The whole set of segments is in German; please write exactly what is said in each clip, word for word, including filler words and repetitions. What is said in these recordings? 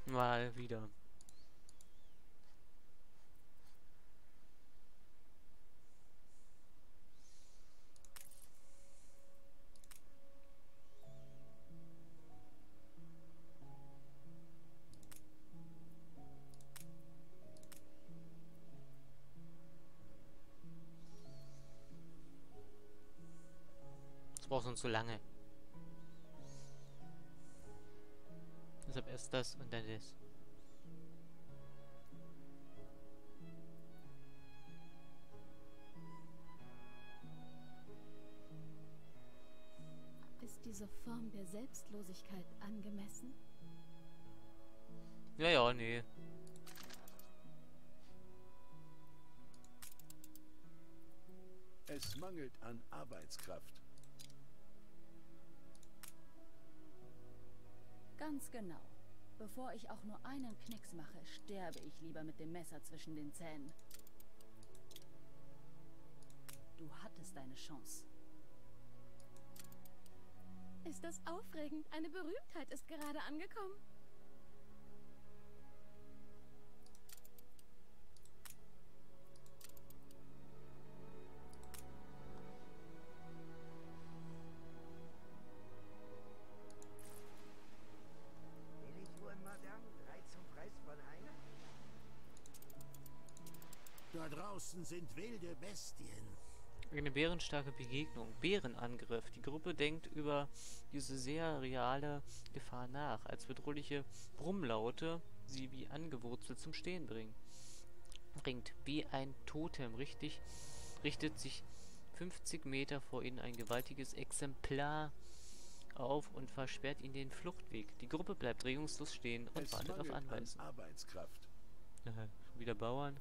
Mal wieder. Das braucht uns so lange. Deshalb erst das und dann das. Ist diese Form der Selbstlosigkeit angemessen? Ja, ja, nee. Es mangelt an Arbeitskraft. Ganz genau. Bevor ich auch nur einen Knicks mache, sterbe ich lieber mit dem Messer zwischen den Zähnen. Du hattest deine Chance. Ist das aufregend? Eine Berühmtheit ist gerade angekommen. Milituren, Madame, drei zum Preis von einem? Da draußen sind wilde Bestien. Eine bärenstarke Begegnung. Bärenangriff. Die Gruppe denkt über diese sehr reale Gefahr nach, als bedrohliche Brummlaute sie wie angewurzelt zum Stehen bringen. Bringt wie ein Totem. Richtig richtet sich fünfzig Meter vor ihnen ein gewaltiges Exemplar auf und versperrt ihnen den Fluchtweg. Die Gruppe bleibt regungslos stehen und Es wartet auf mangelt an Anweisungen. Arbeitskraft. Schon wieder Bauern.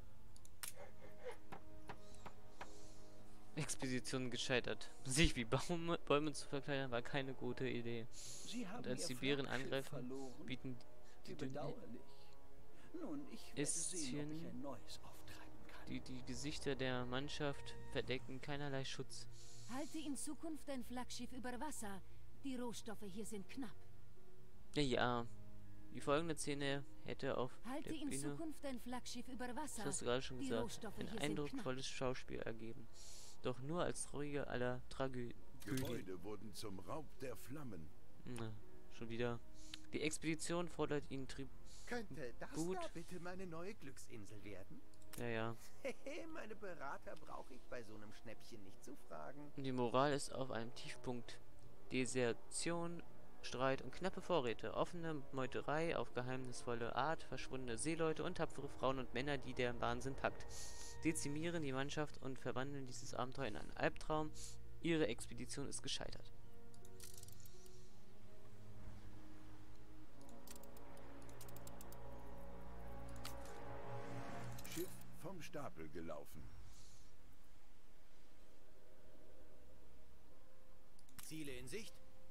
Expedition gescheitert. Sich wie Baum, Bäume zu verkleidern war keine gute Idee. Sie haben Und als Ihr die Bären Flaggschiff angreifen, verloren? bieten die Wie dünnen bedauerlich. Nun, ich werde sehen, ob ich Ästchen, ein neues auftreiben kann. die, die Gesichter der Mannschaft verdecken keinerlei Schutz. Halte in Zukunft dein Flaggschiff über Wasser. Die Rohstoffe hier sind knapp. Ja, ja. Die folgende Szene hätte auf Halte der in Bühne, Zukunft dein Flaggschiff über Wasser. das hast du gerade schon Die gesagt, Rohstoffe ein hier sind eindrucksvolles Schauspiel ergeben. Doch nur als traurige aller Tragödie. Gebäude wurden zum Raub der Flammen. Na, schon wieder. Die Expedition fordert ihn Tribut. Könnte das Gut. da bitte meine neue Glücksinsel werden? Ja, ja. Hehe, meine Berater brauche ich bei so einem Schnäppchen nicht zu fragen. Die Moral ist auf einem Tiefpunkt. Desertion, Streit und knappe Vorräte, offene Meuterei auf geheimnisvolle Art, verschwundene Seeleute und tapfere Frauen und Männer, die der Wahnsinn packt, dezimieren die Mannschaft und verwandeln dieses Abenteuer in einen Albtraum. Ihre Expedition ist gescheitert. Schiff vom Stapel gelaufen. Ziele in Sicht?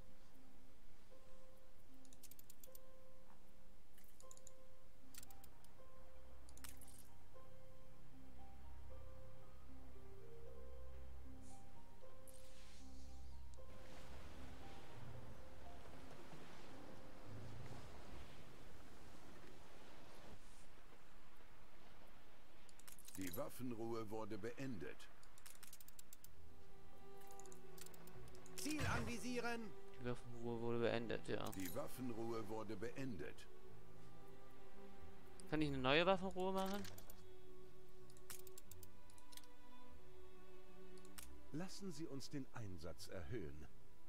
Die Waffenruhe wurde beendet. Ziel anvisieren! Die Waffenruhe wurde beendet, ja. Die Waffenruhe wurde beendet. Kann ich eine neue Waffenruhe machen? Lassen Sie uns den Einsatz erhöhen.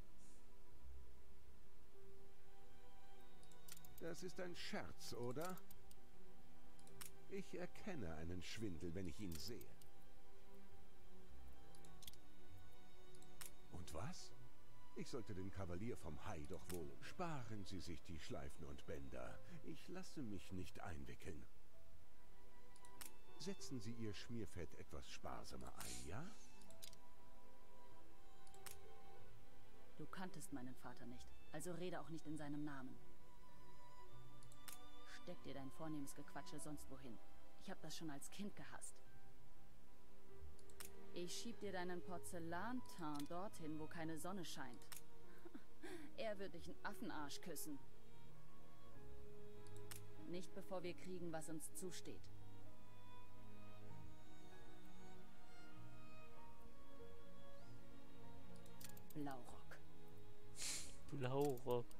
Das ist ein Scherz, oder? Ich erkenne einen Schwindel, wenn ich ihn sehe. Und was? Ich sollte den Kavalier vom Hai doch wohl... Sparen Sie sich die Schleifen und Bänder. Ich lasse mich nicht einwickeln. Setzen Sie Ihr Schmierfett etwas sparsamer ein, ja? Du kanntest meinen Vater nicht, also rede auch nicht in seinem Namen. Steck dir dein vornehmes Gequatsche sonst wohin. Ich habe das schon als Kind gehasst. Ich schieb dir deinen Porzellanteint dorthin, wo keine Sonne scheint. Er wird dich einen Affenarsch küssen. Nicht bevor wir kriegen, was uns zusteht. Blaurock. Blaurock.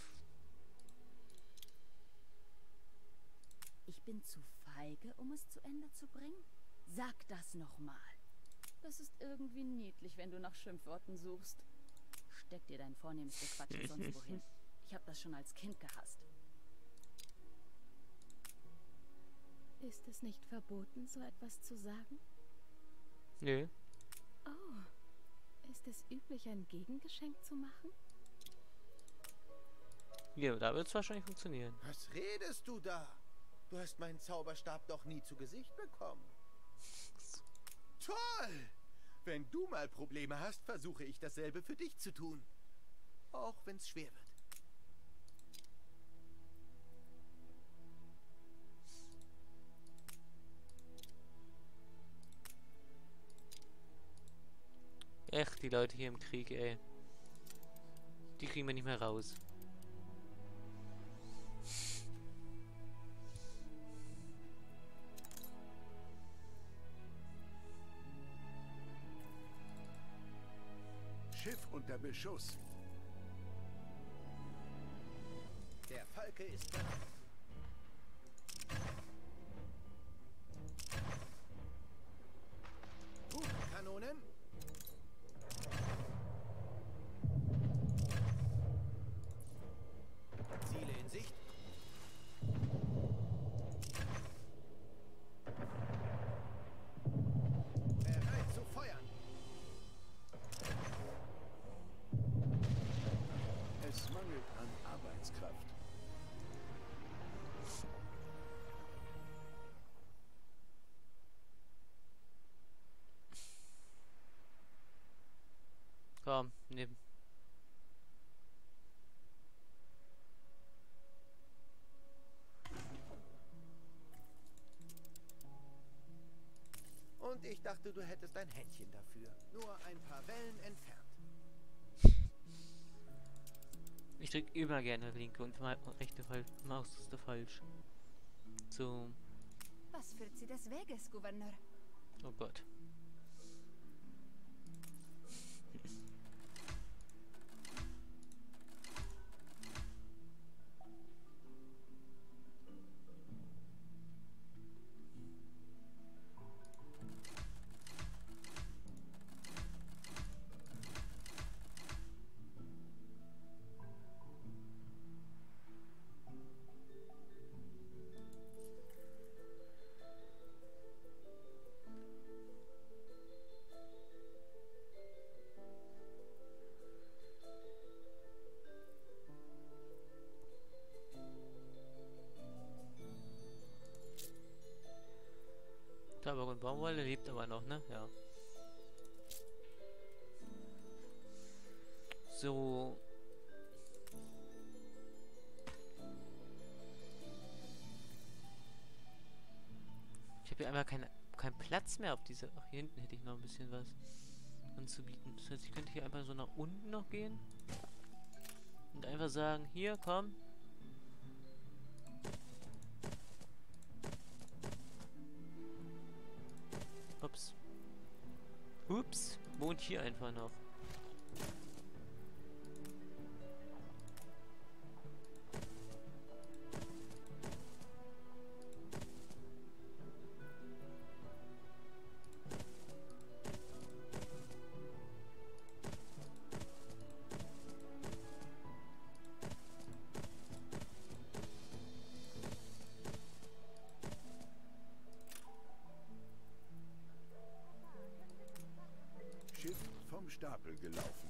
Ich bin zu feige, um es zu Ende zu bringen? Sag das nochmal. Das ist irgendwie niedlich, wenn du nach Schimpfworten suchst. Steck dir dein vornehmes Gequatsche sonst wohin. Ich habe das schon als Kind gehasst. Ist es nicht verboten, so etwas zu sagen? Nö. Oh. Ist es üblich, ein Gegengeschenk zu machen? Ja, da wird es wahrscheinlich funktionieren. Was redest du da? Du hast meinen Zauberstab doch nie zu Gesicht bekommen. Toll! Wenn du mal Probleme hast, versuche ich dasselbe für dich zu tun. Auch wenn es schwer wird. Echt, die Leute hier im Krieg, ey. Die kriegen wir nicht mehr raus. Schiff unter Beschuss. Der Falke ist bereit. Hubkanonen. Ziele in Sicht. Bereit zu feuern. Es mangelt an Arbeitskraft. Komm, nimm. Und ich dachte, du hättest ein Händchen dafür. Nur ein paar Wellen entfernt. Ich drück immer gerne linke und mal rechte Fall Maustaste falsch. So. Was führt Sie des Weges, Gouverneur? Oh Gott. Tabak und Baumwolle lebt aber noch, ne? Ja. So. Ich habe hier einfach keinen keinen Platz mehr auf diese... Ach, hier hinten hätte ich noch ein bisschen was anzubieten. Das heißt, ich könnte hier einfach so nach unten noch gehen. Und einfach sagen, hier, komm. Ups. Ups. Wohnt hier einfach noch. Schiff vom Stapel gelaufen.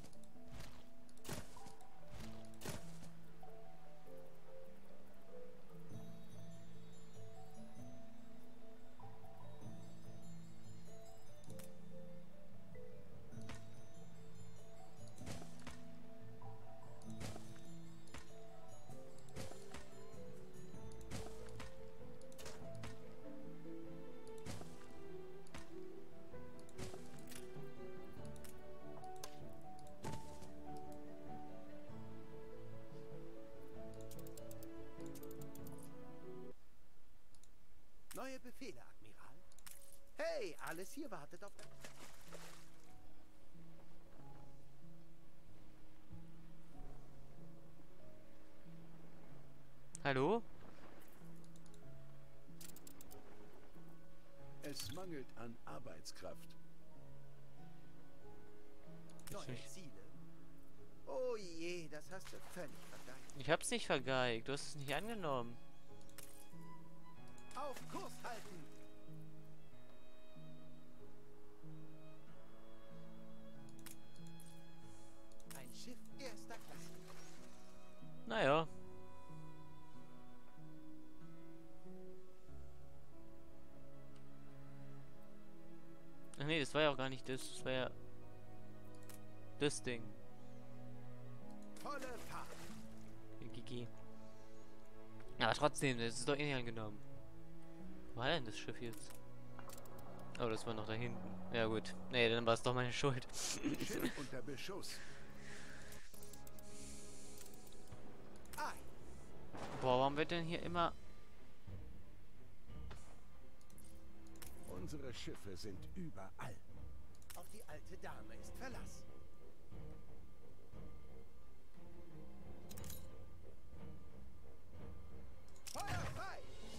Befehle, Admiral. Hey, alles hier wartet auf... Hallo? Es mangelt an Arbeitskraft. Neue Ziele. Oh je, das hast du völlig vergeigt. Ich hab's nicht vergeigt. Du hast es nicht angenommen. Auf Kurs halten! Ein Schiff erster Klasse. Naja. Ach nee, das war ja auch gar nicht das. Das war ja das Ding. Volle Fahrt. G G. Aber trotzdem, das ist doch eh nicht angenommen. Wo war denn das Schiff jetzt? Oh, das war noch da hinten. Ja gut. Nee, dann war es doch meine Schuld. Schiff unter Beschuss. Ei. Boah, warum wird denn hier immer... Unsere Schiffe sind überall. Auf die alte Dame ist Verlass. Feuer frei!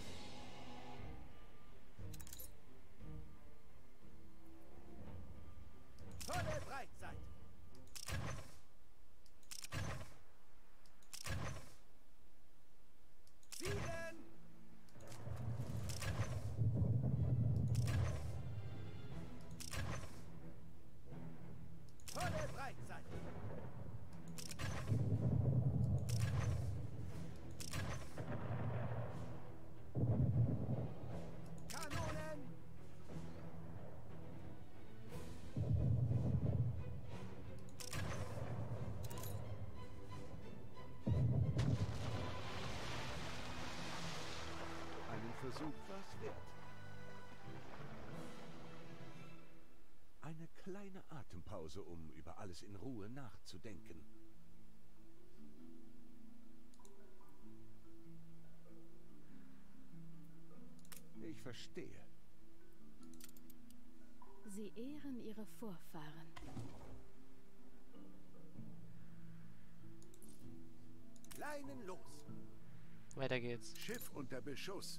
Volle Breitseite! Zielen! Volle Breitseite! Kanonen! Einen Versuch war's wert. Eine kleine Atempause, um über alles in Ruhe nachzudenken. Ich verstehe. Sie ehren ihre Vorfahren. Leinen los! Weiter geht's. Schiff unter Beschuss.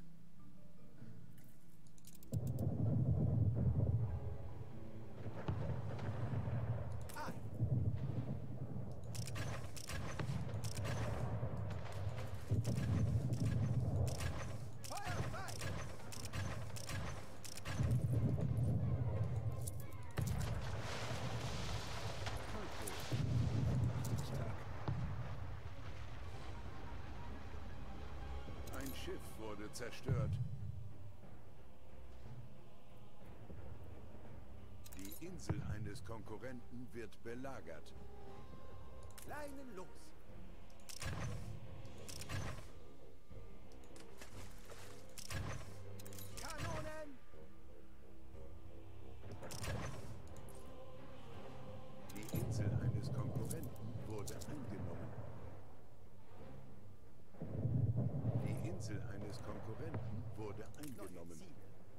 Ei! Feuer frei! Ein Schiff wurde zerstört. Die Insel eines Konkurrenten wird belagert. Leinen los! Kanonen! Die Insel eines Konkurrenten wurde eingenommen. Die Insel eines Konkurrenten wurde Neue eingenommen. Ziele.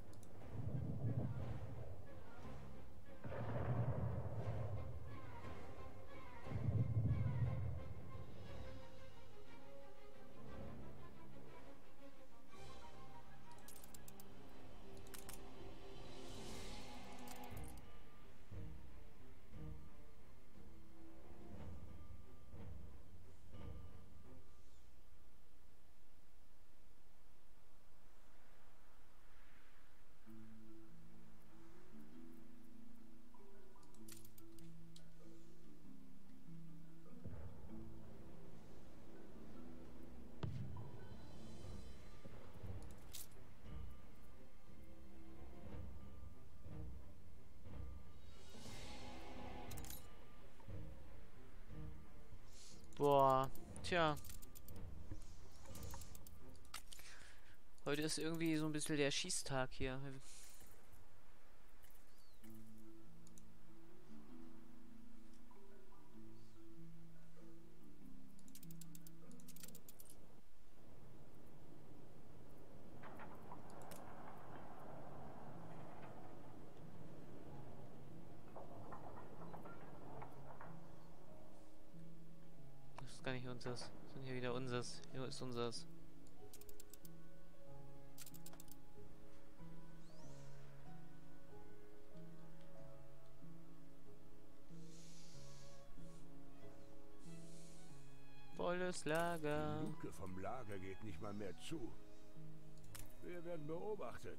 Boah, tja. Heute ist irgendwie so ein bisschen der Schießtag hier. gar nicht unseres. Das sind hier wieder unseres. Hier ist unseres. Volles Lager. Die Luke vom Lager geht nicht mal mehr zu. Wir werden beobachtet.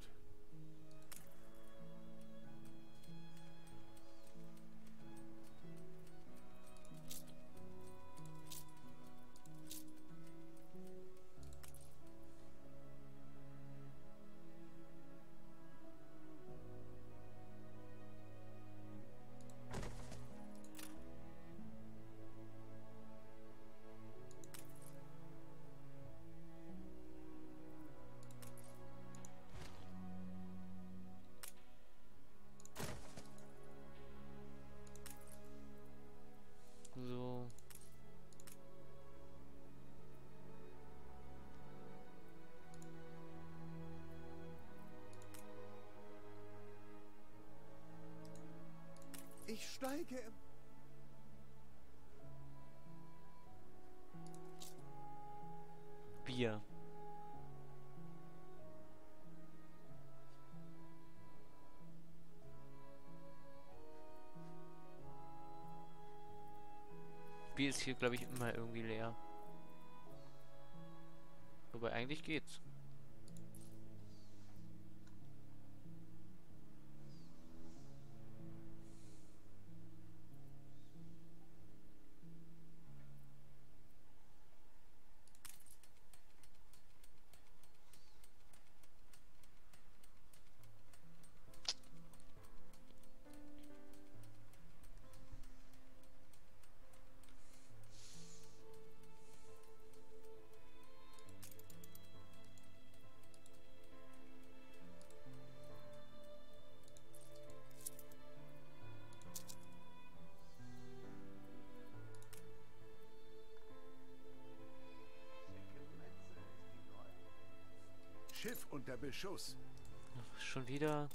So. Ich steige. Bier. Bier ist hier, glaube ich, immer irgendwie leer. Wobei eigentlich geht's. Schiff unter Beschuss. Ach, schon wieder.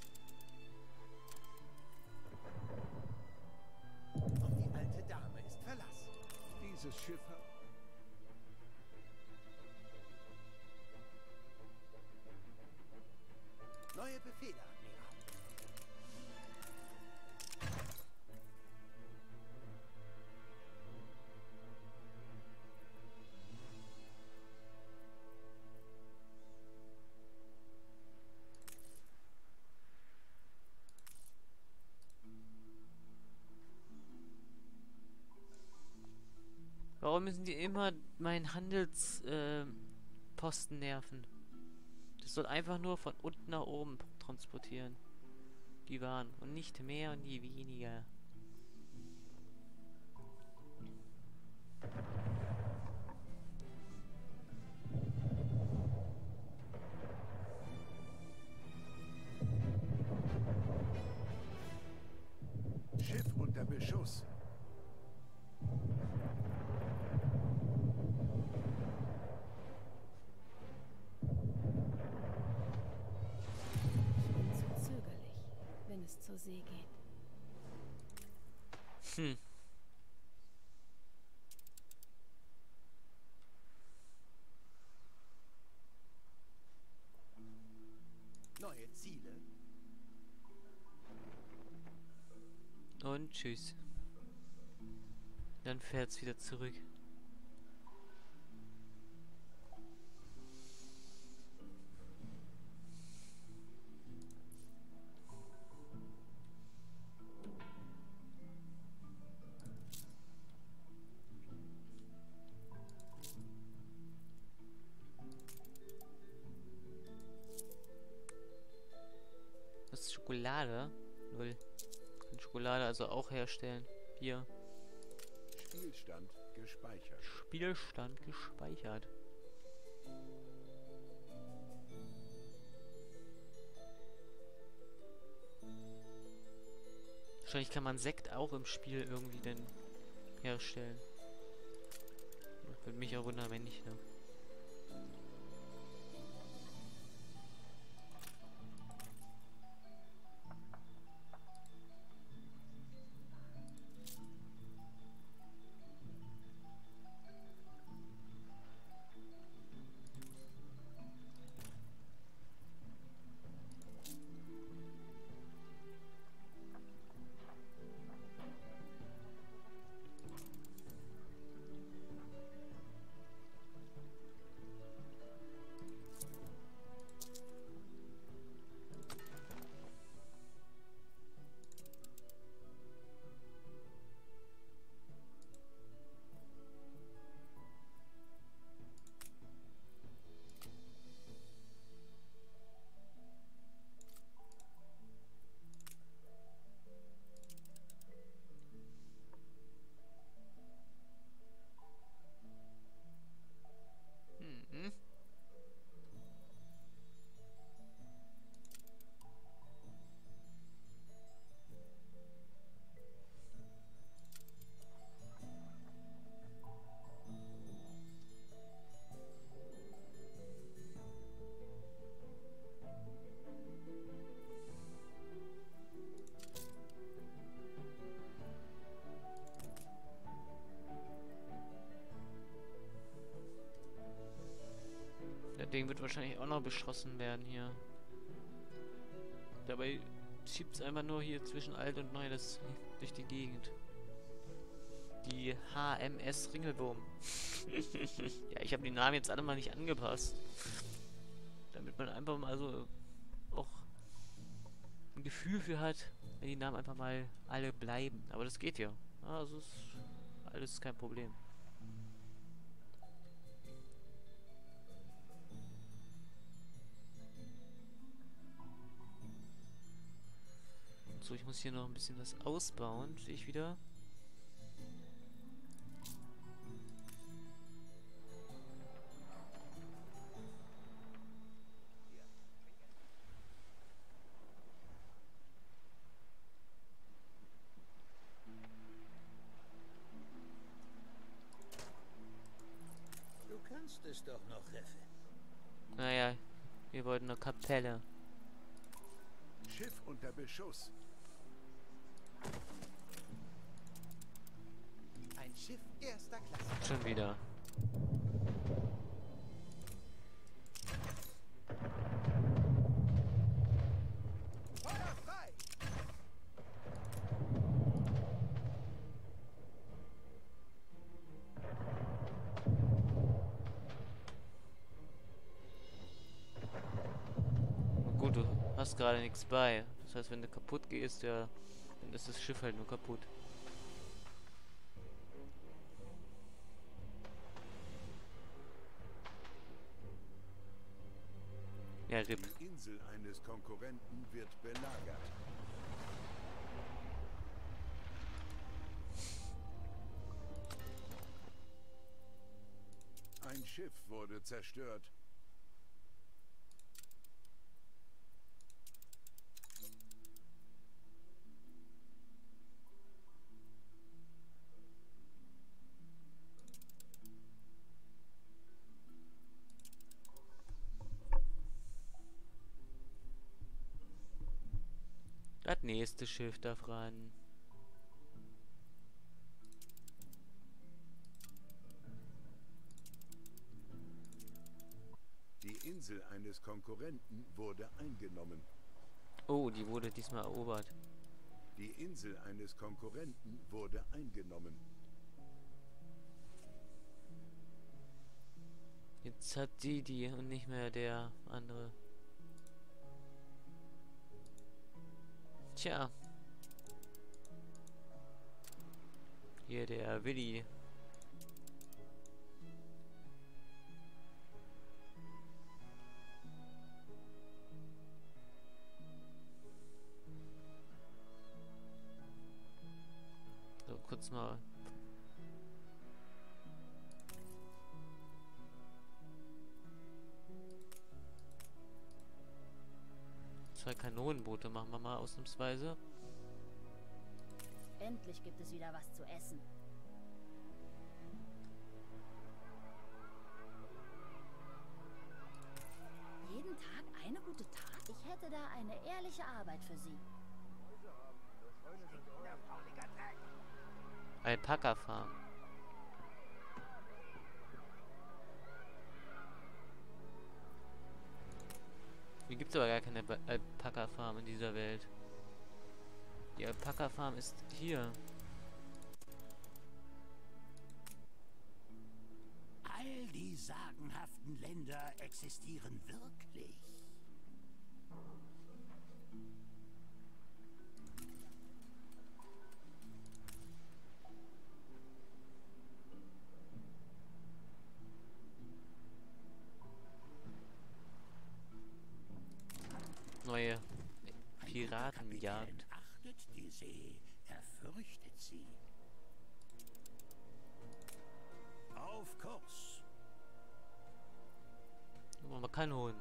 Und die alte Dame ist verlassen. Dieses Schiff hat... Neue Befehle, Admiral. Warum müssen die immer meinen Handelsposten äh, Posten nerven? Das soll einfach nur von unten nach oben transportieren. Die Waren. Und nicht mehr und nie weniger. Schiff unter Beschuss. Zu zögerlich, wenn es zur See geht. Hm. Neue Ziele. Und tschüss. Dann fährt's wieder zurück. Das ist Schokolade. Null. Kann Schokolade also auch herstellen. Hier. Spielstand gespeichert. Spielstand gespeichert. Wahrscheinlich kann man Sekt auch im Spiel irgendwie denn herstellen. Würde mich auch wundern, wenn nicht, ne? Ding wird wahrscheinlich auch noch beschossen werden hier. Dabei schiebt es einfach nur hier zwischen alt und neu das durch die Gegend. Die H M S Ringelwurm. Ja, ich habe die Namen jetzt alle mal nicht angepasst. Damit man einfach mal so auch ein Gefühl für hat, wenn die Namen einfach mal alle bleiben. Aber das geht ja. Also ist alles kein Problem. So, ich muss hier noch ein bisschen was ausbauen, sehe ich wieder. Du kannst es doch noch, Reffe. Naja, wir wollten eine Kapelle. Schiff unter Beschuss. Ein Schiff erster Klasse. Schon wieder. Feuer frei! Gut, du hast gerade nichts bei. Das heißt, wenn du kaputt gehst, ja, dann ist das Schiff halt nur kaputt. Ja, R I P. Die Insel eines Konkurrenten wird belagert. Ein Schiff wurde zerstört. Das nächste Schiff darf ran. Die Insel eines Konkurrenten wurde eingenommen. Oh, die wurde diesmal erobert. Die Insel eines Konkurrenten wurde eingenommen. Jetzt hat sie die und nicht mehr der andere. Tja. Hier der Willi. So, kurz mal. Zwei Kanonenboote machen wir mal ausnahmsweise. Endlich gibt es wieder was zu essen. Jeden Tag eine gute Tat? Ich hätte da eine ehrliche Arbeit für Sie. Alpaka-Farm. Hier gibt es aber gar keine Alpaka-Farm in dieser Welt. Die Alpaka-Farm ist hier. All die sagenhaften Länder existieren wirklich. Neue Piratenjagd. Achtet die See, er fürchtet sie. Auf Kurs. Aber man kann holen.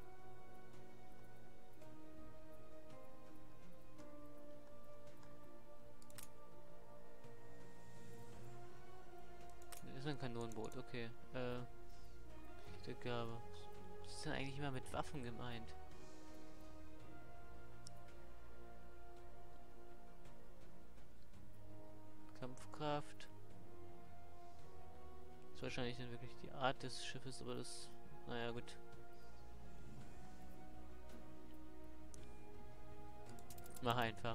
Das ist ein Kanonenboot, okay. Äh, Gabe. Was ist denn eigentlich immer mit Waffen gemeint? Kampfkraft. Das ist wahrscheinlich dann wirklich die Art des Schiffes, aber das, naja gut. Mach einfach.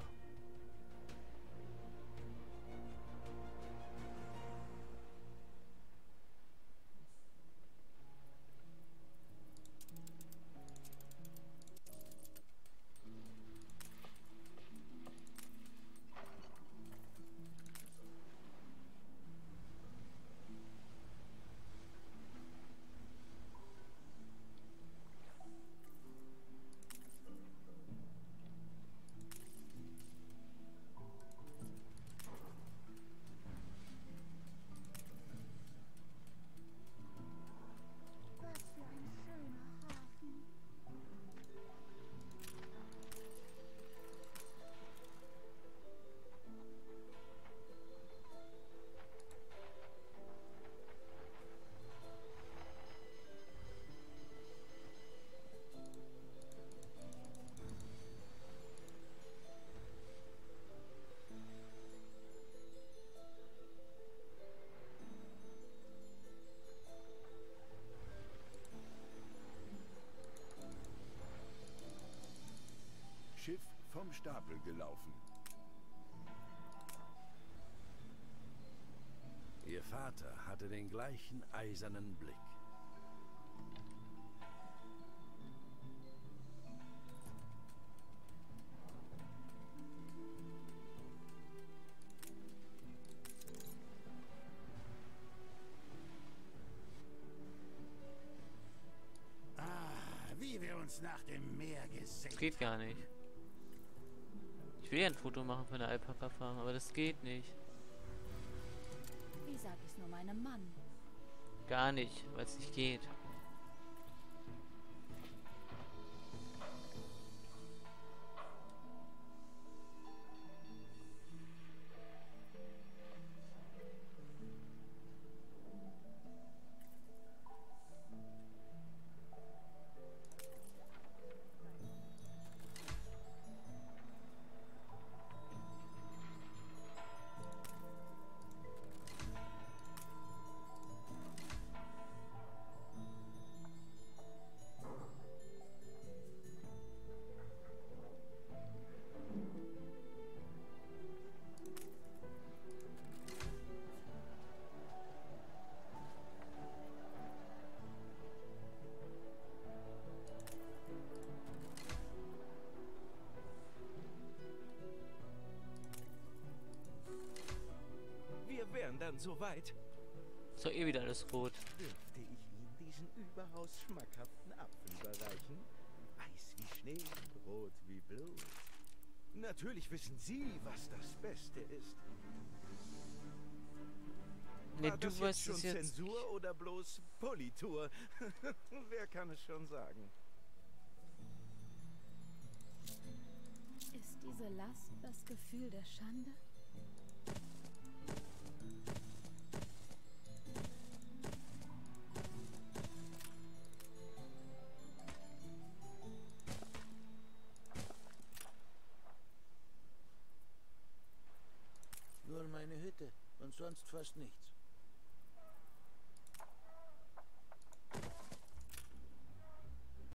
Was für ein schöner Hafen. Schiff vom Stapel gelaufen. Ihr Vater hatte den gleichen eisernen Blick. Ah, wie wir uns nach dem Meer Das gesehen. geht gar nicht. Ich will ja ein Foto machen von der Alpaka-Farm, aber das geht nicht. Wie sag ich's nur meinem Mann? Gar nicht, weil es nicht geht. Wir wären dann soweit. Ist doch eh wieder alles rot. Dürfte ich Ihnen diesen überaus schmackhaften Apfel überreichen? Weiß wie Schnee, rot wie Blut. Natürlich wissen Sie, was das Beste ist. Ne, War du das weißt jetzt es schon jetzt. Zensur oder bloß Politur? Wer kann es schon sagen? Ist diese Last das Gefühl der Schande? Nur meine Hütte und sonst fast nichts.